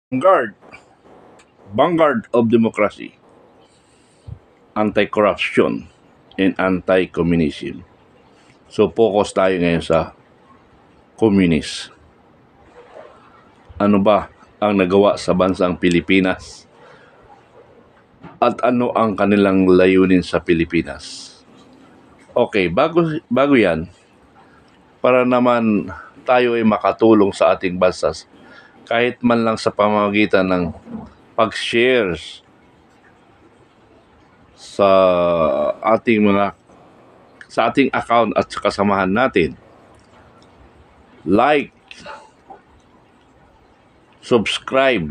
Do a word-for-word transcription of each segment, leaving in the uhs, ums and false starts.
Vanguard, vanguard of democracy, anti-corruption, and anti-communism. So focus tayo ngayon sa communist. Ano ba ang nagawa sa bansang Pilipinas? At ano ang kanilang layunin sa Pilipinas? Okay, bago, bago yan, para naman tayo ay makatulong sa ating bansa, kahit man lang sa pamamagitan ng pag-shares sa ating mga sa ating account at sa kasamahan natin, like, subscribe,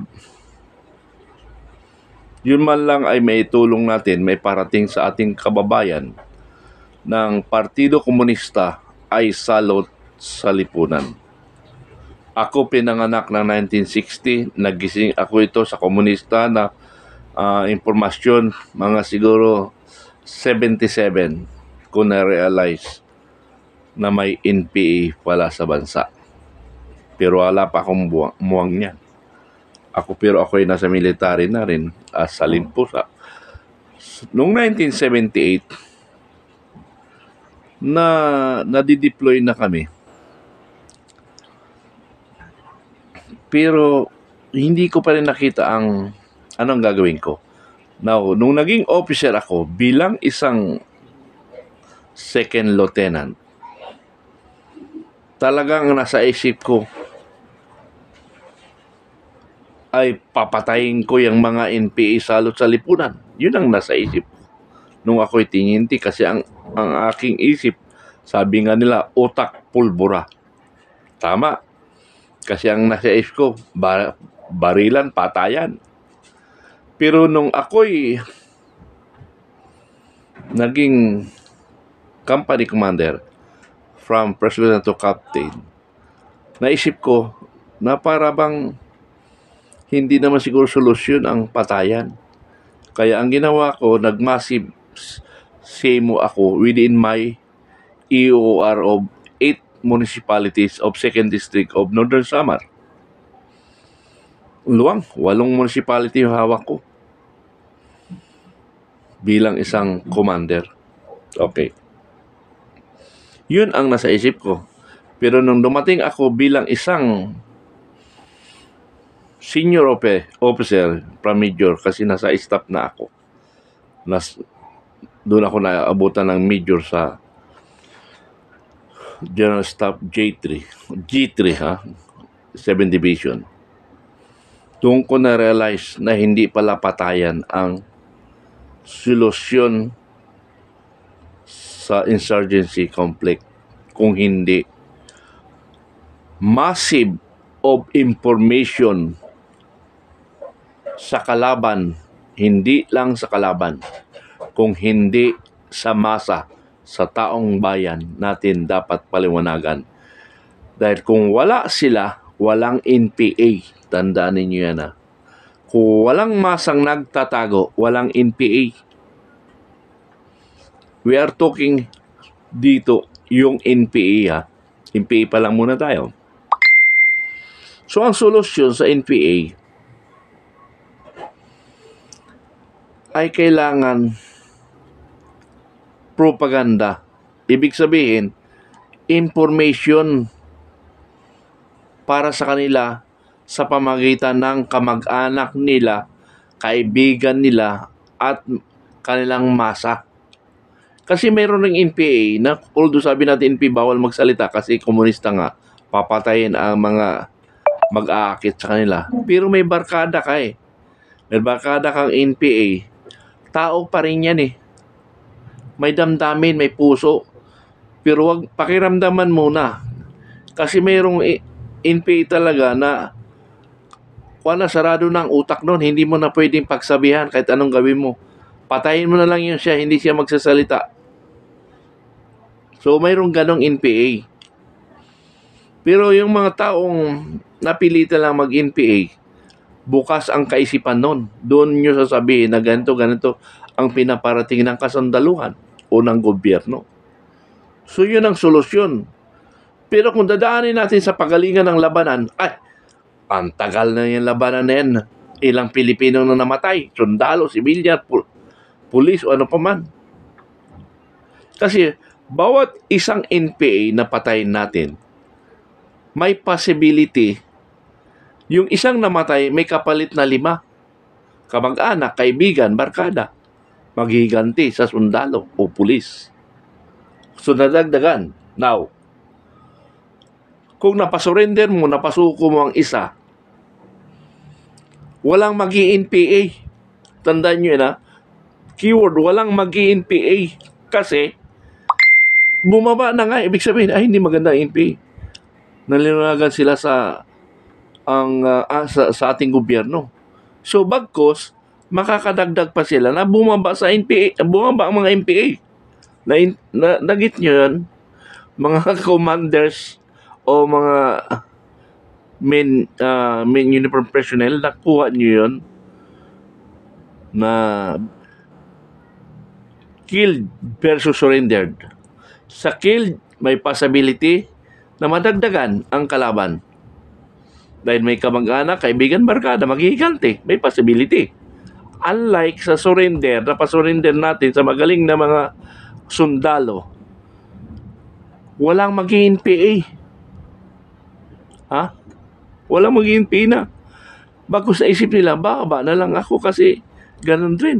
yun man lang ay may tulong natin, may parating sa ating kababayan ng Partido Komunista ay salot sa lipunan. Ako pinanganak ng nineteen sixty, nagising ako ito sa komunista na uh, impormasyon, mga siguro seventy-seven ko na-realize na may N P A pala sa bansa. Pero wala pa akong buwang, muwang niyan. Ako pero ako ay nasa military na rin as sa Limpusa. Noong nineteen seventy-eight, na nadideploy na kami. Pero hindi ko pa rin nakita ang anong gagawin ko. Now, nung naging officer ako bilang isang second lieutenant, talagang nasa isip ko ay papatayin ko yung mga N P A salot sa lipunan. Yun ang nasa isip ko nung ako'y tininti, kasi ang, ang aking isip, sabi nga nila, utak pulbura. Tama. Kasi ang nasa isip ko, bar, barilan, patayan. Pero nung ako'y naging company commander, from president to captain, naisip ko na para bang hindi naman siguro solusyon ang patayan. Kaya ang ginawa ko, nag-massive semo ako within my E O R of eight municipalities of second District of Northern Samar. Luwang, walong municipality yung hawak ko bilang isang commander. Okay. Yun ang nasa isip ko. Pero nung dumating ako bilang isang senior officer from major, kasi nasa staff na ako, Nas, doon ako naabutan ng major sa General Staff J three. G three, ha? seven Division. Doon ko na-realize na hindi pala patayan ang solusyon sa insurgency conflict, kung hindi massive of information sa kalaban, hindi lang sa kalaban, kung hindi sa masa, sa taong bayan natin dapat paliwanagan. Dahil kung wala sila, walang N P A. Tandaan ninyo yan, ha. Kung walang masang nagtatago, walang N P A. We are talking dito yung N P A, ha. N P A pa lang muna tayo. So, ang solusyon sa N P A ay kailangan propaganda. Ibig sabihin, information para sa kanila sa pamagitan ng kamag-anak nila, kaibigan nila, at kanilang masa. Kasi mayroon ng N P A na, although sabi natin N P A bawal magsalita kasi komunista nga, papatayin ang mga mag-aakit sa kanila. Pero may barkada ka eh. May barkada kang N P A. Tao pa rin yan eh. May damdamin, may puso. Pero wag pakiramdaman muna. Kasi mayroong N P A talaga na wala, sarado ng utak nun. Hindi mo na pwedeng pagsabihan kahit anong gawin mo. Patayin mo na lang yun siya, hindi siya magsasalita. So mayroong ganong N P A. Pero yung mga taong napilitan lang mag-N P A, bukas ang kaisipan nun. Doon nyo sasabihin na ganito, ganito ang pinaparating ng kasandaluhan o ng gobyerno. So yun ang solusyon. Pero kung dadaanin natin sa pagalingan ng labanan, ay, Ang tagal na yung labanan na yan. Ilang Pilipino na namatay, sundalo, sibilyan, pul- pulis o ano pa man. Kasi bawat isang N P A na patayin natin, may possibility yung isang namatay may kapalit na lima. Kamag-anak, kaibigan, barkada, maghiganti sa sundalo o pulis. So nadagdagan. Now, kung napasurrender mo, napasuko mo ang isa, walang mag-i-N P A. Tandaan nyo yun ha. Keyword, walang mag-i-N P A. Kasi, bumaba na nga. Ibig sabihin, ay hindi maganda ang N P A. Nalinagan sila sa ang uh, ah, sa, sa ating gobyerno. So, bagkos, makakadagdag pa sila na bumaba sa N P A, bumaba ang mga N P A. Na, na, nagit nyo yun, mga commanders o mga main, uh, main uniform personnel, nakuha nyo yun na killed versus surrendered. Sa killed, may possibility na madagdagan ang kalaban. Dahil may kamag-anak, kaibigan, barkada, maghihiganti. May possibility. Unlike sa surrender, napasurrender natin sa magaling na mga sundalo, walang mag-i-N P A. Ha? Walang mag-i-N P A na. Bago sa isip nila, baba na lang ako kasi ganun rin.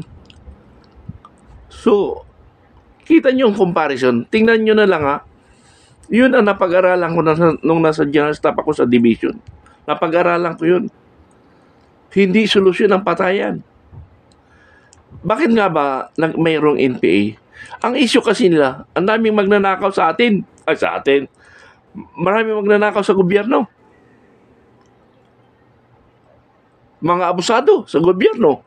So, kita nyo yung comparison. Tingnan nyo na lang ha. Yun ang napag-aralan ko na, nung nasa general staff ako sa division. Napag-aralan ko yun. Hindi solusyon ang patayan. Bakit nga ba mayroong N P A? Ang issue kasi nila, ang daming magnanakaw sa atin. Ay, sa atin. Maraming magnanakaw sa gobyerno. Mga abusado sa gobyerno.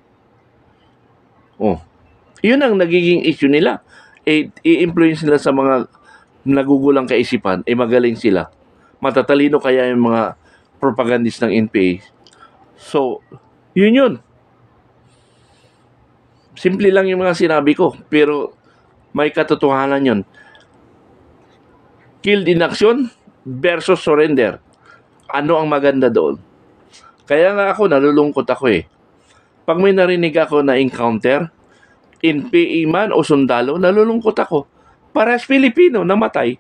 Oh. Yun ang nagiging issue nila. E, i-influence nila sa mga nagugulang kaisipan. Eh, magaling sila. Matatalino kaya yung mga propagandist ng N P A. So, yun yun. Simple lang yung mga sinabi ko, pero may katotohanan yun. Killed in action versus surrender. Ano ang maganda doon? Kaya nga ako, nalulungkot ako eh. Pag may narinig ako na encounter, N P A man o sundalo, nalulungkot ako. Parehas Pilipino, namatay.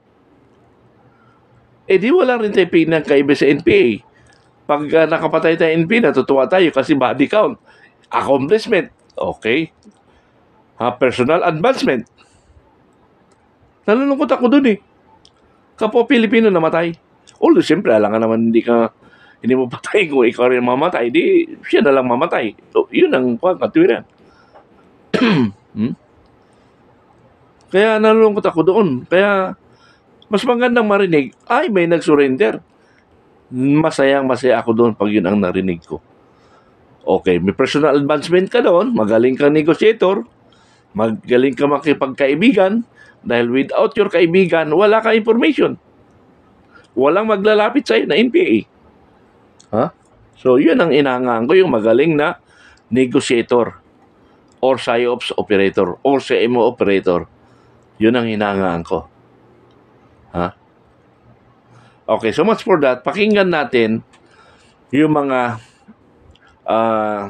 Eh di wala rin tayo pinagkaiba sa N P A. Pag uh, nakapatay tayo N P A, natutuwa tayo kasi body count. Accomplishment. Okay. Ha, personal advancement. Nalulungkot ako dun eh. Kapwa Pilipino namatay. Although, siyempre, alam ka naman hindi ka, hindi mo patay kung ikaw rin mamatay. Di, siya na lang mamatay. So, yun ang katwiran. hmm? Kaya nalulungkot ako doon. Kaya, mas magandang marinig, ay, may nag-surrender. Masayang masaya ako doon pag yun ang narinig ko. Okay, may personal advancement ka doon, magaling kang negotiator, magaling ka makipagkaibigan, dahil without your kaibigan, wala ka information. Walang maglalapit sa'yo na N P A. Ha? So, yun ang inangaan ko, yung magaling na negotiator or PSYOPS operator or C M O operator. Yun ang inangaan ko. Ha? Okay, so much for that. Pakinggan natin yung mga uh,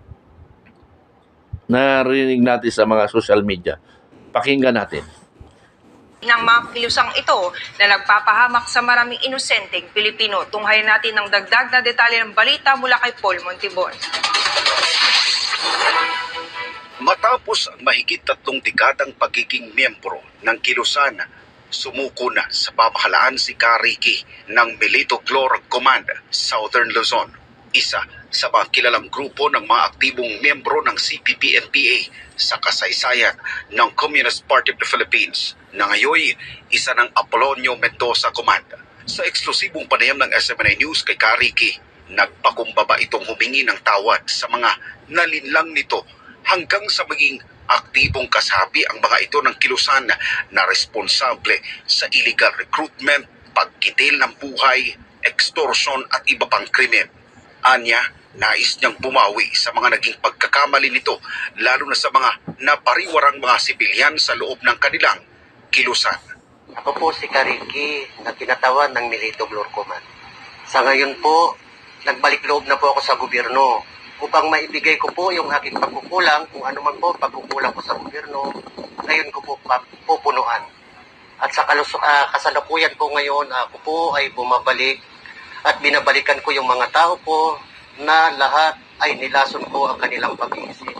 narinig natin sa mga social media. Pakinggan natin. Ng mga kilusang ito na nagpapahamak sa maraming inosenteng Pilipino. Tunghayan natin ng dagdag na detalye ng balita mula kay Paul Montibon. Matapos ang mahigit tatlong dekadang pagiging miyembro ng Kilusan, sumuko na sa pamahalaan si Kariki ng Milito Glor Command, Southern Luzon. Isa sa mga kilalang grupo ng mga aktibong miyembro ng C P P N P A sa kasaysayan ng Communist Party of the Philippines na ngayon isa ng Apolonio Mendoza Command. Sa eksklusibong panayam ng S M N I News kay Kariki, nagpakumbaba itong humingi ng tawad sa mga nalinlang nito hanggang sa maging aktibong kasapi ang mga ito ng Kilusan na responsable sa illegal recruitment, pagkitil ng buhay, extortion at iba pang krimen. Anya, nais niyang bumawi sa mga naging pagkakamali nito, lalo na sa mga napariwarang mga sibilyan sa loob ng kanilang Kilusan. Ako po si Kariki na kinatawan ng Milito Glor Command. Sa ngayon po, nagbalik loob na po ako sa gobyerno upang maibigay ko po yung aking pagkukulang, kung ano man po pagkukulang ko sa gobyerno, ngayon ko po pa- pupunuan. At sa kalus- uh, kasalukuyan po ngayon, ako po ay bumabalik at binabalikan ko yung mga tao po na lahat ay nilason ko ang kanilang pag-iisip.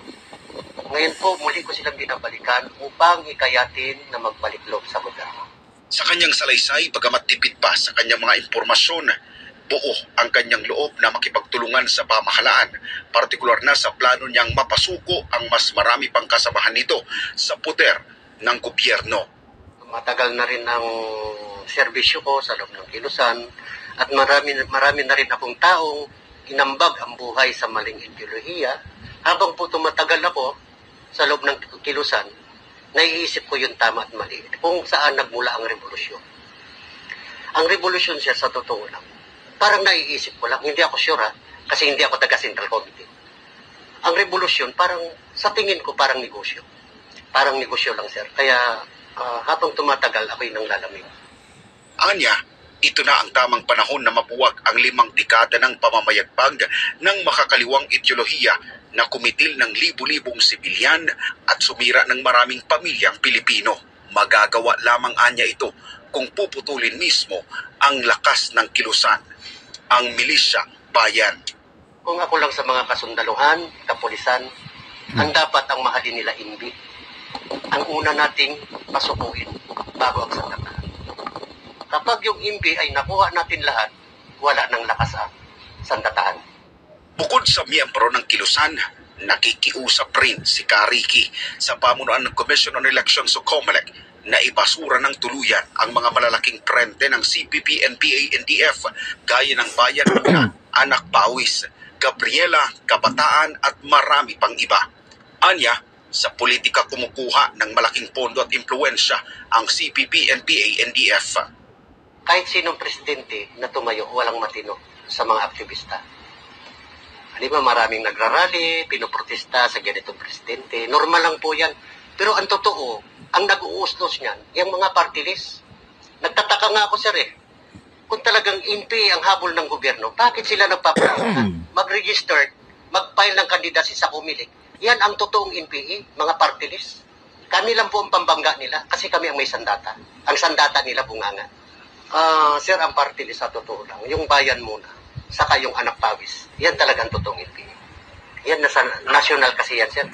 Ngayon po, muli ko silang binabalikan upang hikayatin na magbalik loob sa gobyerno. Sa kanyang salaysay, bagamat tipid pa sa kanyang mga impormasyon, buo ang kanyang loob na makipagtulungan sa pamahalaan, partikular na sa plano niyang mapasuko ang mas marami pang kasamahan nito sa puder ng gobyerno. Matagal na rin ang serbisyo ko sa loob ng Kilusan at marami, marami na rin akong taong inambag ang buhay sa maling ideolohiya. Habang po tumatagal ako sa loob ng Kilusan, naiisip ko yung tama at mali kung saan nagmula ang revolusyon. Ang revolusyon siya sa totoo lang, parang naiisip ko lang, hindi ako sure ha, kasi hindi ako taga Central Committee. Ang revolusyon, parang sa tingin ko parang negosyo. Parang negosyo lang sir, kaya uh, habang tumatagal ako'y nang lalamig. Anya, ito na ang tamang panahon na mapuwag ang limang dekada ng pamamayagpag ng makakaliwang ideolohiya na kumitil ng libu-libong sibilyan at sumira ng maraming pamilyang Pilipino. Magagawa lamang anya ito kung puputulin mismo ang lakas ng Kilusan, ang milisyang bayan. Kung ako lang sa mga kasundaluhan, kapulisan, ang dapat ang mahalin nila imbi. Ang una nating pasukuin bago ang sandataan. Kapag yung imbi ay nakuha natin lahat, wala nang lakas ang sandataan. Bukod sa miyembro ng Kilusan, nakikiusap rin si Kariki sa pamunuan ng Commission on Elections o COMELEC na ibasura ng tuluyan ang mga malalaking trente ng C P P, N P A, N D F gaya ng Bayan na Anak Pawis, Gabriela, Kabataan at marami pang iba. Anya, sa politika kumukuha ng malaking pondo at impluensya ang C P P, N P A, N D F. Kahit sinong presidente na tumayo, walang matino sa mga aktivista. Di ba, maraming nagrarally, pinoprotesta sa ganitong presidente. Normal lang po yan. Pero ang totoo, ang nag-uustos niyan, yung mga party list. Nagtataka nga ako, sir eh. Kung talagang M P ang habol ng gobyerno, bakit sila nagpapapunta? Mag-register, mag-file ng kandidacy sa Comelec. Yan ang totoong M P A, mga party list. Kami lang po ang pambangga nila kasi kami ang may sandata. Ang sandata nila bunganga. Ah, uh, sir, ang party list sa totoo lang, yung bayan muna, saka yung Anak Pawis. Yan talagang totoong M P A. Yan nasa national kasi yan, sir.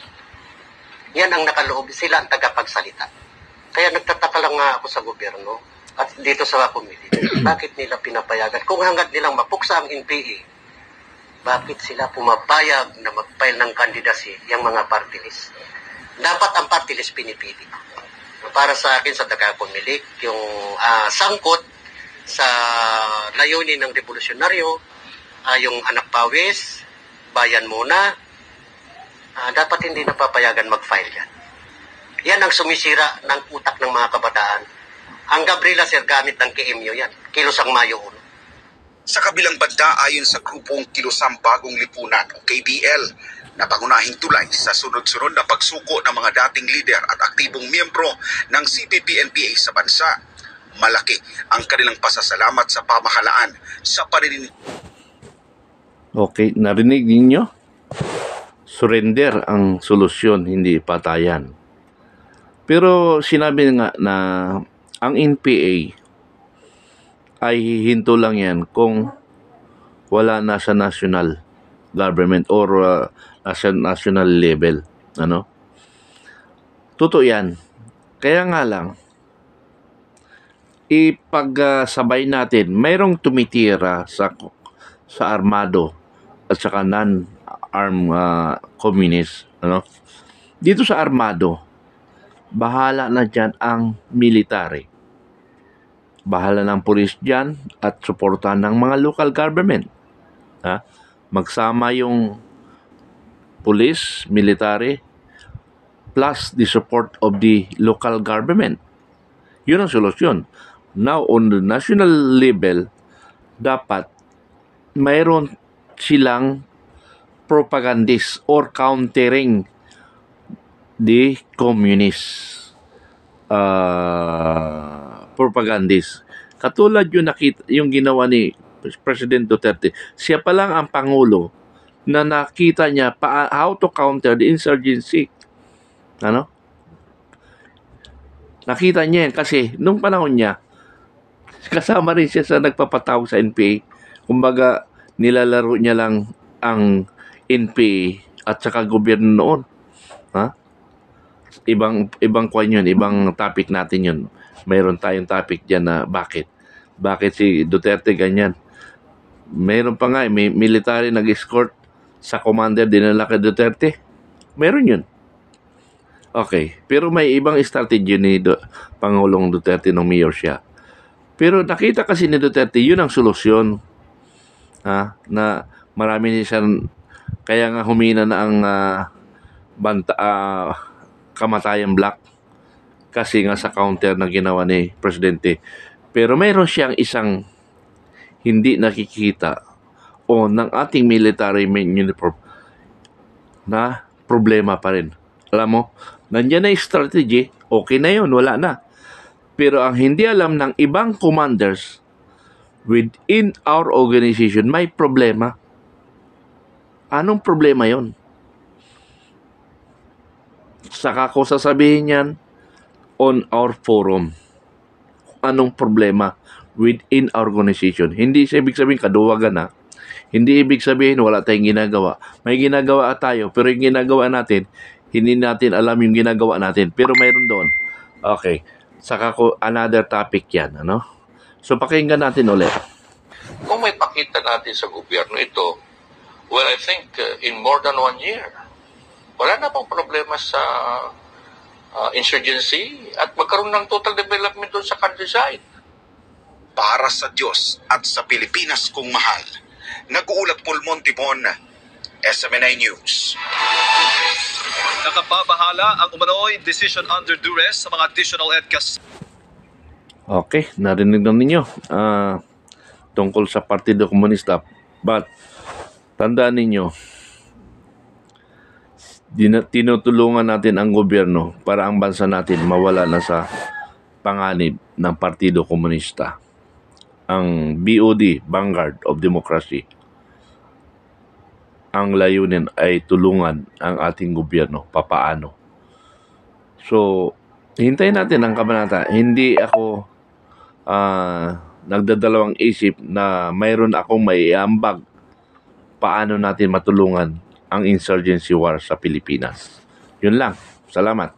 Yan ang nakaloob, sila ang tagapagsalita. Kaya nagtataka lang nga ako sa gobyerno at dito sa committee, bakit nila pinapayagan? Kung hanggat nilang mapuksa ang N P A, bakit sila pumapayag na mag-file ng candidacy yung mga party list? Dapat ang party list pinipili. Para sa akin, sa Daga-Comelec, yung uh, sangkot sa layunin ng revolusyonaryo, uh, yung Anak Pawis, Bayan Muna, uh, dapat hindi napapayagan mag-file yan. Yan ang sumisira ng utak ng mga kabataan. Ang Gabriela, sir, gamit ng K M U yan, Kilusang Mayo uno. Sa kabilang banda, ayon sa grupong Kilusang Bagong Lipunan o K B L, na pangunahing tulay sa sunod-sunod na pagsuko ng mga dating lider at aktibong miyembro ng C P P N P A sa bansa, malaki ang kanilang pasasalamat sa pamahalaan sa paninin. Okay, narinig ninyo? Surrender ang solusyon, hindi patayan. Pero sinabi nga na ang N P A ay hihinto lang yan kung wala na sa national government or uh, nasa national level. Ano? Totoo yan. Kaya nga lang, ipagsabay natin, mayroong tumitira sa sa armado at saka non-armed uh, communist. Ano? Dito sa armado, bahala na dyan ang military. Bahala ng pulis dyan at suportahan ng mga local government. Ha? Magsama yung police, military, plus the support of the local government. Yun ang solusyon. Now, on the national level, dapat mayroon silang propagandist or countering the communist uh, propagandist. Katulad yung nakita, yung ginawa ni President Duterte. Siya pa lang ang Pangulo na nakita niya pa, how to counter the insurgency. Ano? Nakita niya yan kasi nung panahon niya, kasama rin siya sa nagpapatawag sa N P A. Kumbaga, nilalaro niya lang ang N P A at saka gobyerno noon. Ha? Ibang, ibang kwan yun, ibang topic natin yun. Mayroon tayong topic dyan na bakit. Bakit si Duterte ganyan? Mayroon pa nga, may military nag-escort sa commander dinala kay Duterte. Meron yun. Okay. Pero may ibang strategy ni Do- Pangulong Duterte nung mayor siya. Pero nakita kasi ni Duterte, yun ang solusyon. Ha? Na marami niya siyang, kaya nga humina na ang uh, banta, uh, kamatayan black. Kasi nga sa counter na ginawa ni Presidente. Pero mayroon siyang isang hindi nakikita o ng ating military uniform na problema pa rin. Alam mo, nandiyan na yung strategy, okay na yun, wala na. Pero ang hindi alam ng ibang commanders within our organization, may problema. Anong problema yon? Saka ko sasabihin yan on our forum. Anong problema within our organization? Hindi siya ibig sabihin kaduwagan na. Hindi ibig sabihin wala tayong ginagawa. May ginagawa tayo, pero yung ginagawa natin, hindi natin alam yung ginagawa natin. Pero mayroon doon. Okay. Saka ko, another topic yan. Ano? So, pakinggan natin ulit. Kung may pakita natin sa gobyerno ito, well, I think uh, in more than one year, wala na pong problema sa uh, insurgency at magkaroon ng total development doon sa countryside. Para sa Diyos at sa Pilipinas kong mahal. Nag-uulat Pulmon Timon, S M N I News. Nakababahala ang umano'y decision under duress sa mga additional E D C A S. Okay, narinig na ninyo. Uh, tungkol sa Partido Komunista. But, tandaan ninyo, din- tinutulungan natin ang gobyerno para ang bansa natin mawala na sa panganib ng Partido Komunista. Ang B O D, Vanguard of Democracy, ang layunin ay tulungan ang ating gobyerno. Papaano? So, hintayin natin ang kabanata. Hindi ako uh, nagdadalawang isip na mayroon akong may ambag paano natin matulungan ang insurgency war sa Pilipinas. Yun lang. Salamat.